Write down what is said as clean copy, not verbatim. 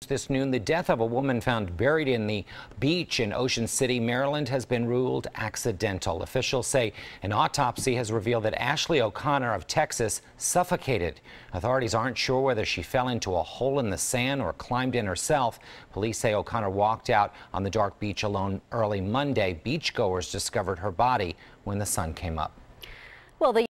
this noon. The death of a woman found buried in the beach in Ocean City, Maryland, has been ruled accidental. Officials say an autopsy has revealed that Ashley O'Connor of Texas suffocated. Authorities aren't sure whether she fell into a hole in the sand or climbed in herself. Police say O'Connor walked out on the dark beach alone early Monday. Beachgoers discovered her body when the sun came up. Well,